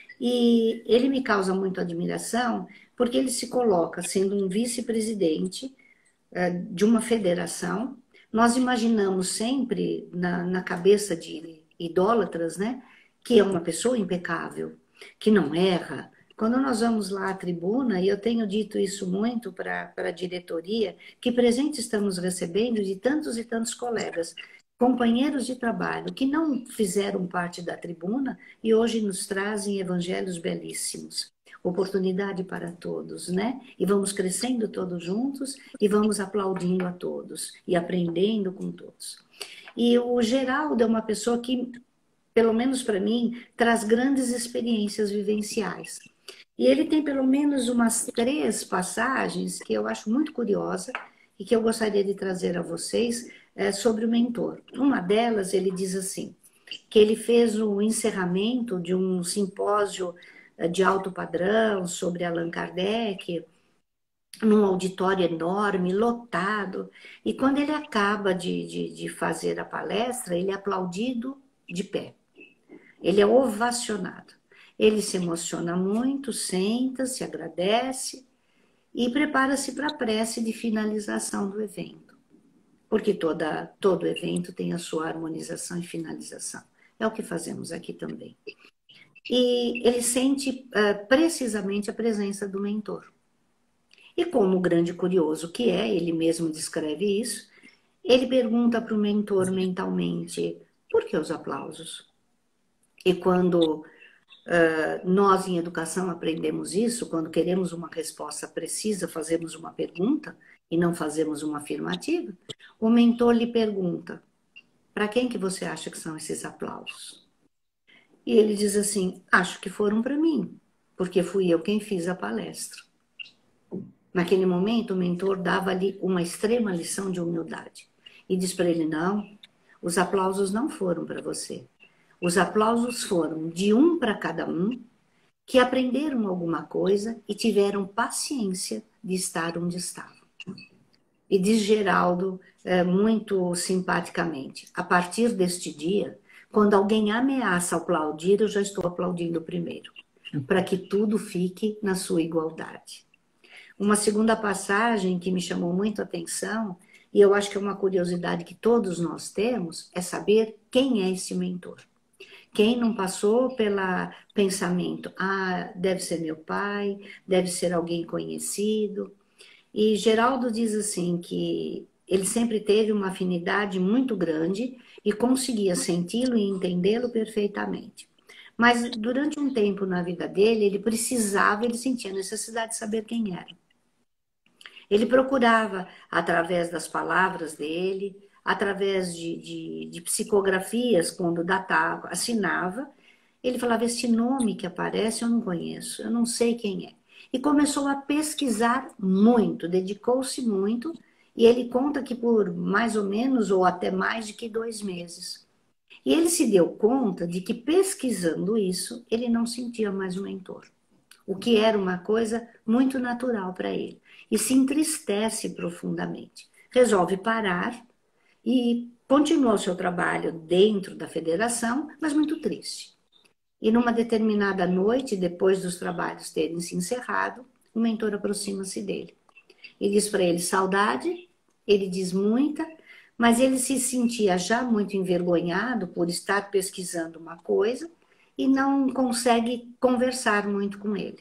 Speaker 2: E ele me causa muita admiração porque ele se coloca sendo um vice-presidente uh, de uma federação. Nós imaginamos sempre na, na cabeça de idólatras, né, que é uma pessoa impecável, que não erra. Quando nós vamos lá à tribuna, e eu tenho dito isso muito para a diretoria, que presente estamos recebendo de tantos e tantos colegas, companheiros de trabalho, que não fizeram parte da tribuna e hoje nos trazem evangelhos belíssimos. Oportunidade para todos, né? E vamos crescendo todos juntos e vamos aplaudindo a todos e aprendendo com todos. E o Geraldo é uma pessoa que, pelo menos para mim, traz grandes experiências vivenciais. E ele tem pelo menos umas três passagens que eu acho muito curiosa e que eu gostaria de trazer a vocês é, sobre o mentor. Uma delas, ele diz assim, que ele fez o encerramento de um simpósio de alto padrão sobre Allan Kardec, num auditório enorme, lotado, e quando ele acaba de, de, de fazer a palestra, ele é aplaudido de pé. Ele é ovacionado. Ele se emociona muito, senta, se agradece e prepara-se para a prece de finalização do evento. porque toda, todo evento tem a sua harmonização e finalização. É o que fazemos aqui também. E ele sente uh, precisamente a presença do mentor. E como grande curioso que é, ele mesmo descreve isso, ele pergunta para o mentor mentalmente, por que os aplausos? E quando uh, nós em educação aprendemos isso, quando queremos uma resposta precisa, fazemos uma pergunta e não fazemos uma afirmativa, o mentor lhe pergunta, para quem que você acha que são esses aplausos? E ele diz assim, acho que foram para mim, porque fui eu quem fiz a palestra. Naquele momento, o mentor dava-lhe uma extrema lição de humildade. E diz para ele, não, os aplausos não foram para você. Os aplausos foram de um para cada um, que aprenderam alguma coisa e tiveram paciência de estar onde estavam. E diz Geraldo, é, muito simpaticamente, a partir deste dia, quando alguém ameaça aplaudir, eu já estou aplaudindo primeiro, para que tudo fique na sua igualdade. Uma segunda passagem que me chamou muito a atenção, e eu acho que é uma curiosidade que todos nós temos, é saber quem é esse mentor. Quem não passou pelo pensamento, ah, deve ser meu pai, deve ser alguém conhecido. E Geraldo diz assim que ele sempre teve uma afinidade muito grande e conseguia senti-lo e entendê-lo perfeitamente. Mas durante um tempo na vida dele, ele precisava, ele sentia a necessidade de saber quem era. Ele procurava, através das palavras dele, através de, de, de psicografias, quando datava, assinava, ele falava, esse nome que aparece eu não conheço, eu não sei quem é. E começou a pesquisar muito, dedicou-se muito, e ele conta que por mais ou menos, ou até mais de que dois meses. E ele se deu conta de que pesquisando isso, ele não sentia mais o mentor. O que era uma coisa muito natural para ele. E se entristece profundamente. Resolve parar e continua o seu trabalho dentro da federação, mas muito triste. E numa determinada noite, depois dos trabalhos terem se encerrado, o mentor aproxima-se dele. E diz para ele, saudade? Ele diz muita, mas ele se sentia já muito envergonhado por estar pesquisando uma coisa e não consegue conversar muito com ele.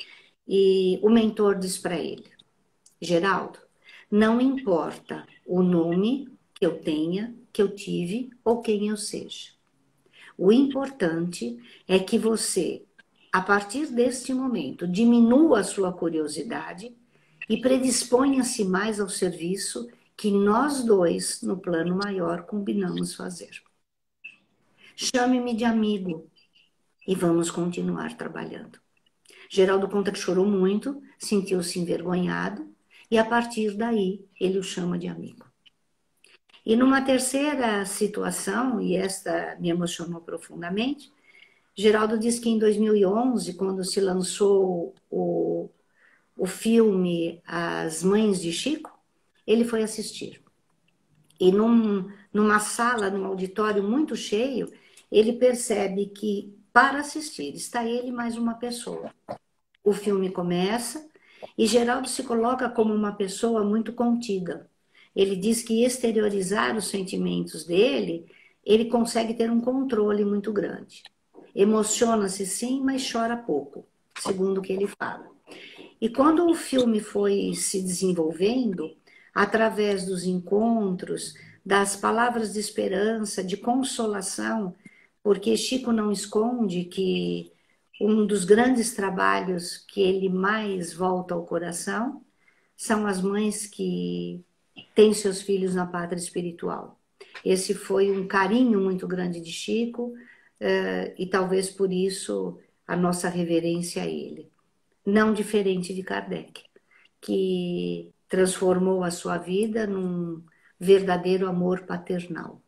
Speaker 2: E o mentor diz para ele, Geraldo, não importa o nome que eu tenha, que eu tive ou quem eu seja. O importante é que você, a partir deste momento, diminua a sua curiosidade e predisponha-se mais ao serviço que nós dois, no plano maior, combinamos fazer. Chame-me de amigo e vamos continuar trabalhando. Geraldo conta que chorou muito, sentiu-se envergonhado e a partir daí ele o chama de amigo. E numa terceira situação, e esta me emocionou profundamente, Geraldo diz que em dois mil e onze, quando se lançou o, o filme As Mães de Chico, ele foi assistir. E num, numa sala, num auditório muito cheio, ele percebe que para assistir está ele mais uma pessoa. O filme começa e Geraldo se coloca como uma pessoa muito contida. Ele diz que exteriorizar os sentimentos dele, ele consegue ter um controle muito grande. Emociona-se sim, mas chora pouco, segundo o que ele fala. E quando o filme foi se desenvolvendo, através dos encontros, das palavras de esperança, de consolação, porque Chico não esconde que um dos grandes trabalhos que ele mais volta ao coração são as mães que têm seus filhos na pátria espiritual. Esse foi um carinho muito grande de Chico e talvez por isso a nossa reverência a ele. Não diferente de Kardec, que transformou a sua vida num verdadeiro amor paternal.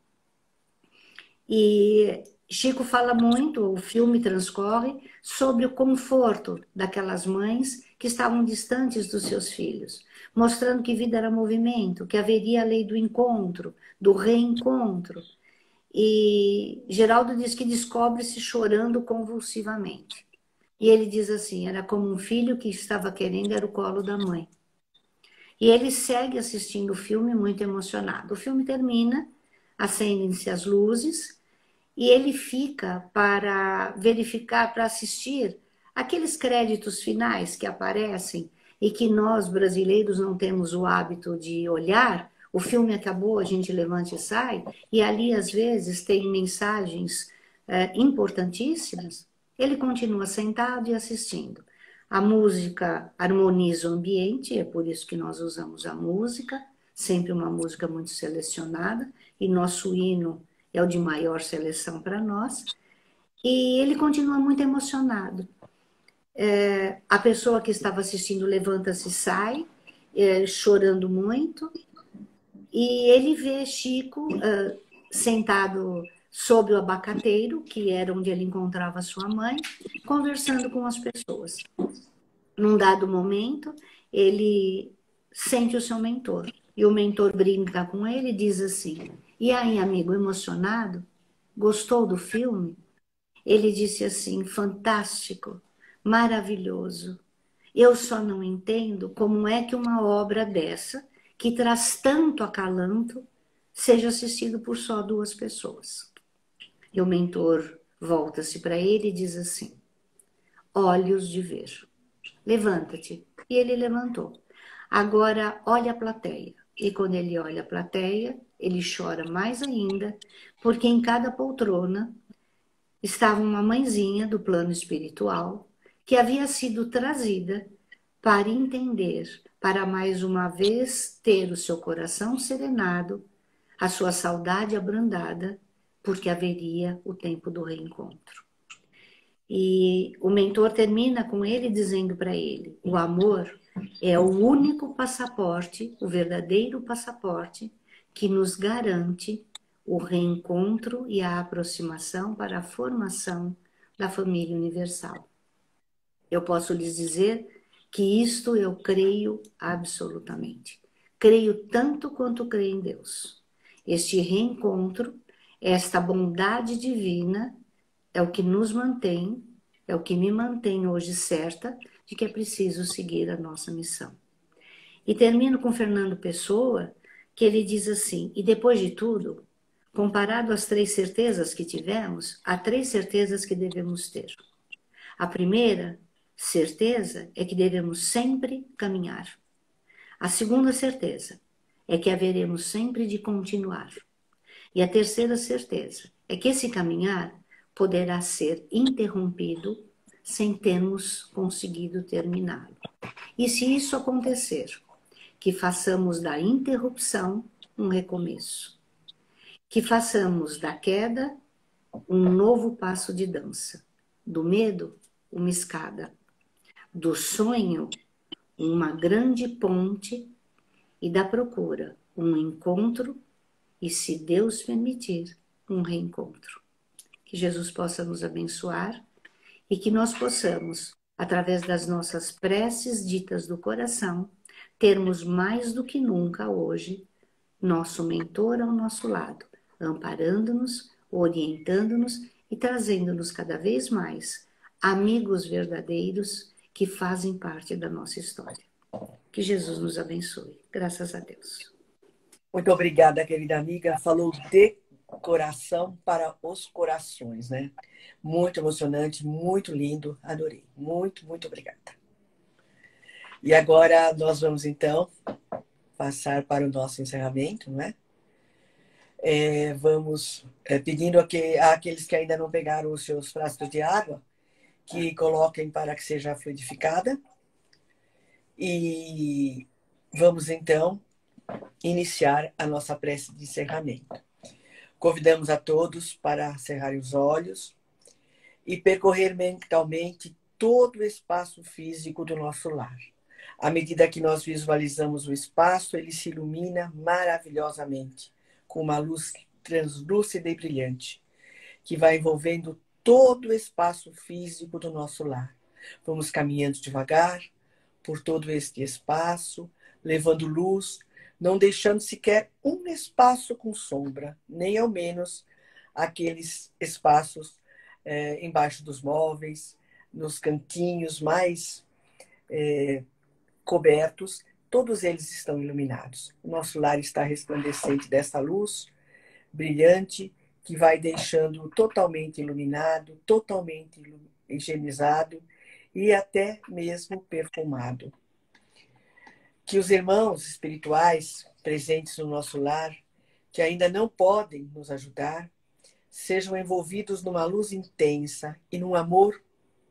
Speaker 2: E Chico fala muito, o filme transcorre, sobre o conforto daquelas mães que estavam distantes dos seus filhos, mostrando que vida era movimento, que haveria a lei do encontro, do reencontro. E Geraldo diz que descobre-se chorando convulsivamente. E ele diz assim, era como um filho que estava querendo, era o colo da mãe. E ele segue assistindo o filme muito emocionado. O filme termina, acendem-se as luzes e ele fica para verificar, para assistir aqueles créditos finais que aparecem e que nós brasileiros não temos o hábito de olhar. O filme acabou, a gente levanta e sai, e ali às vezes tem mensagens é, importantíssimas. Ele continua sentado e assistindo. A música harmoniza o ambiente, é por isso que nós usamos a música, sempre uma música muito selecionada, e nosso hino é o de maior seleção para nós. E ele continua muito emocionado. É, a pessoa que estava assistindo levanta-se e sai, é, chorando muito, e ele vê Chico uh, sentado sobre o abacateiro, que era onde ele encontrava sua mãe, conversando com as pessoas. Num dado momento, ele sente o seu mentor. E o mentor brinca com ele e diz assim: e aí, amigo, emocionado? Gostou do filme? Ele disse assim: fantástico, maravilhoso. Eu só não entendo como é que uma obra dessa, que traz tanto acalanto, seja assistido por só duas pessoas. E o mentor volta-se para ele e diz assim: olhos de ver. Levanta-te. E ele levantou. Agora olha a plateia. E quando ele olha a plateia, ele chora mais ainda, porque em cada poltrona estava uma mãezinha do plano espiritual que havia sido trazida para entender, para mais uma vez ter o seu coração serenado, a sua saudade abrandada, porque haveria o tempo do reencontro. E o mentor termina com ele dizendo para ele: o amor é o único passaporte, o verdadeiro passaporte, que nos garante o reencontro e a aproximação para a formação da família universal. Eu posso lhes dizer que isto eu creio absolutamente. Creio tanto quanto creio em Deus. Este reencontro, esta bondade divina, é o que nos mantém, é o que me mantém hoje certa de que é preciso seguir a nossa missão. E termino com Fernando Pessoa, que ele diz assim: e depois de tudo, comparado às três certezas que tivemos, há três certezas que devemos ter. A primeira certeza é que devemos sempre caminhar. A segunda certeza é que haveremos sempre de continuar. E a terceira certeza é que esse caminhar poderá ser interrompido sem termos conseguido terminá-lo. E se isso acontecer, que façamos da interrupção um recomeço. Que façamos da queda um novo passo de dança. Do medo, uma escada. Do sonho, uma grande ponte. E da procura, um encontro. E, se Deus permitir, um reencontro. Que Jesus possa nos abençoar e que nós possamos, através das nossas preces ditas do coração, termos mais do que nunca hoje nosso mentor ao nosso lado, amparando-nos, orientando-nos e trazendo-nos cada vez mais amigos verdadeiros que fazem parte da nossa história. Que Jesus nos abençoe. Graças a Deus.
Speaker 1: Muito obrigada, querida amiga. Falou de coração para os corações, né? Muito emocionante, muito lindo. Adorei. Muito, muito obrigada. E agora nós vamos, então, passar para o nosso encerramento, não é? É, vamos é, pedindo aqui, àqueles que ainda não pegaram os seus frascos de água, que coloquem para que seja fluidificada. E vamos, então, iniciar a nossa prece de encerramento. Convidamos a todos para cerrarem os olhos e percorrer mentalmente todo o espaço físico do nosso lar. À medida que nós visualizamos o espaço, ele se ilumina maravilhosamente, com uma luz translúcida e brilhante, que vai envolvendo todo o espaço físico do nosso lar. Vamos caminhando devagar por todo este espaço, levando luz, não deixando sequer um espaço com sombra, nem ao menos aqueles espaços é, embaixo dos móveis, nos cantinhos mais é, cobertos, todos eles estão iluminados. O nosso lar está resplandecente dessa luz brilhante que vai deixando totalmente iluminado, totalmente higienizado e até mesmo perfumado. Que os irmãos espirituais presentes no nosso lar, que ainda não podem nos ajudar, sejam envolvidos numa luz intensa e num amor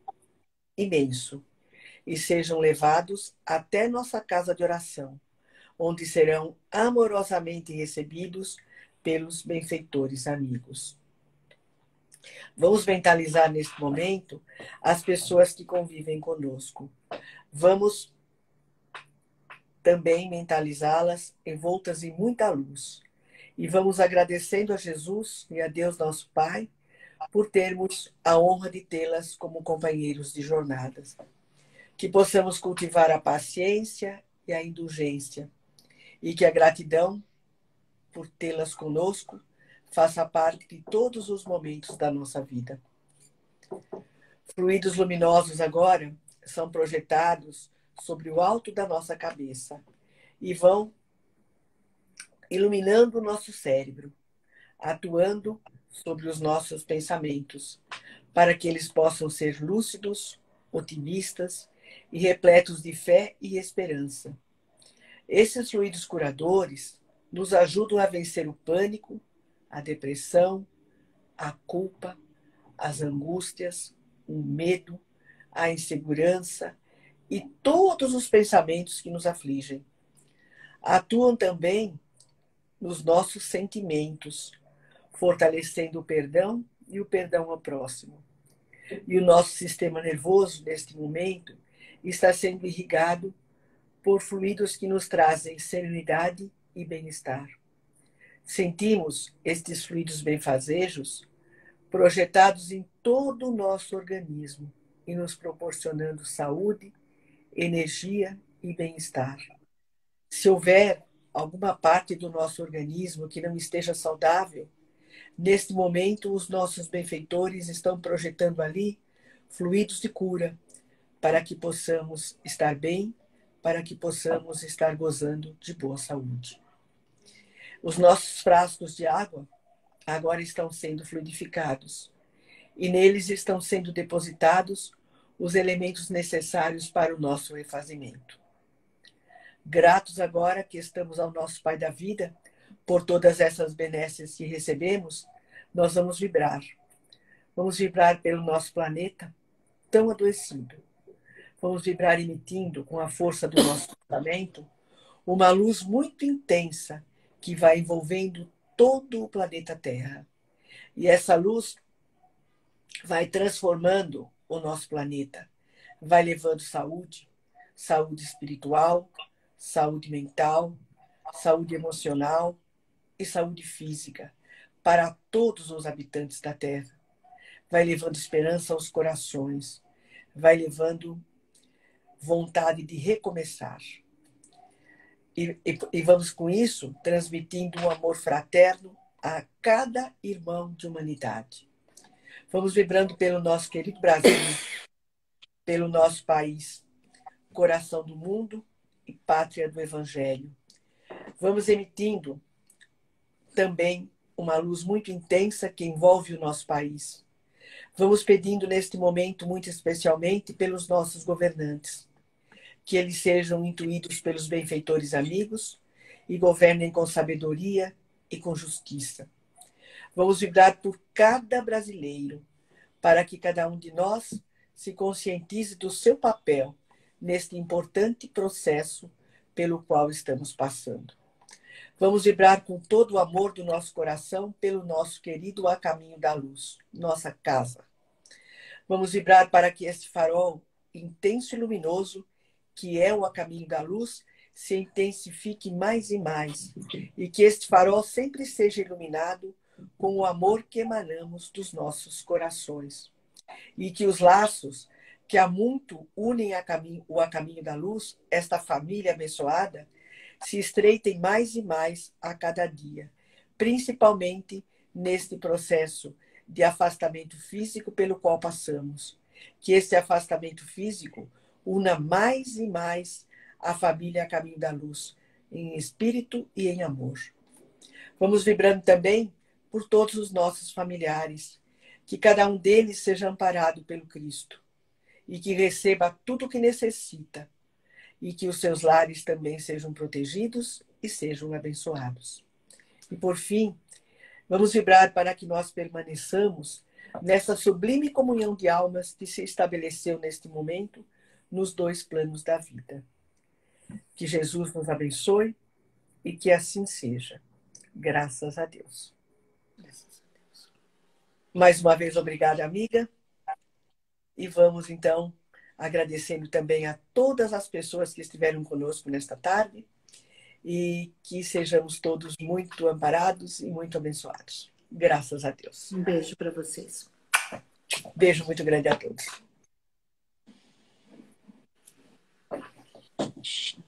Speaker 1: imenso, e sejam levados até nossa casa de oração, onde serão amorosamente recebidos pelos benfeitores amigos. Vamos mentalizar neste momento as pessoas que convivem conosco. Vamos também mentalizá-las envoltas em muita luz. E vamos agradecendo a Jesus e a Deus nosso Pai por termos a honra de tê-las como companheiros de jornadas. Que possamos cultivar a paciência e a indulgência. E que a gratidão por tê-las conosco faça parte de todos os momentos da nossa vida. Fluidos luminosos agora são projetados sobre o alto da nossa cabeça e vão iluminando o nosso cérebro, atuando sobre os nossos pensamentos, para que eles possam ser lúcidos, otimistas e repletos de fé e esperança. Esses fluidos curadores nos ajudam a vencer o pânico, a depressão, a culpa, as angústias, o medo, a insegurança e todos os pensamentos que nos afligem. Atuam também nos nossos sentimentos, fortalecendo o perdão e o perdão ao próximo. E o nosso sistema nervoso, neste momento, está sendo irrigado por fluidos que nos trazem serenidade e bem-estar. Sentimos estes fluidos benfazejos projetados em todo o nosso organismo e nos proporcionando saúde, energia e bem-estar. Se houver alguma parte do nosso organismo que não esteja saudável, neste momento os nossos benfeitores estão projetando ali fluidos de cura para que possamos estar bem, para que possamos estar gozando de boa saúde. Os nossos frascos de água agora estão sendo fluidificados e neles estão sendo depositados os elementos necessários para o nosso refazimento. Gratos agora que estamos ao nosso Pai da Vida por todas essas benesses que recebemos, nós vamos vibrar. Vamos vibrar pelo nosso planeta tão adoecido. Vamos vibrar emitindo com a força do nosso pensamento uma luz muito intensa que vai envolvendo todo o planeta Terra. E essa luz vai transformando o nosso planeta, vai levando saúde, saúde espiritual, saúde mental, saúde emocional e saúde física para todos os habitantes da Terra. Vai levando esperança aos corações, vai levando vontade de recomeçar. E, e, e vamos com isso transmitindo um amor fraterno a cada irmão de humanidade. Vamos vibrando pelo nosso querido Brasil, pelo nosso país, coração do mundo e pátria do Evangelho. Vamos emitindo também uma luz muito intensa que envolve o nosso país. Vamos pedindo neste momento, muito especialmente, pelos nossos governantes, que eles sejam intuídos pelos benfeitores amigos e governem com sabedoria e com justiça. Vamos vibrar por cada brasileiro, para que cada um de nós se conscientize do seu papel neste importante processo pelo qual estamos passando. Vamos vibrar com todo o amor do nosso coração pelo nosso querido A Caminho da Luz, nossa casa. Vamos vibrar para que esse farol intenso e luminoso, que é o A Caminho da Luz, se intensifique mais e mais, e que este farol sempre seja iluminado com o amor que emanamos dos nossos corações. E que os laços que há muito unem a caminho, o A Caminho da Luz, esta família abençoada, se estreitem mais e mais a cada dia, principalmente neste processo de afastamento físico pelo qual passamos. Que este afastamento físico una mais e mais a família a caminho da luz, em espírito e em amor. Vamos vibrando também por todos os nossos familiares, que cada um deles seja amparado pelo Cristo e que receba tudo o que necessita e que os seus lares também sejam protegidos e sejam abençoados. E por fim, vamos vibrar para que nós permaneçamos nessa sublime comunhão de almas que se estabeleceu neste momento nos dois planos da vida. Que Jesus nos abençoe e que assim seja. Graças a Deus. Mais uma vez, obrigada, amiga. E vamos, então, agradecendo também a todas as pessoas que estiveram conosco nesta tarde e que sejamos todos muito amparados e muito abençoados. Graças a Deus.
Speaker 2: Um beijo para vocês.
Speaker 1: Beijo muito grande a todos.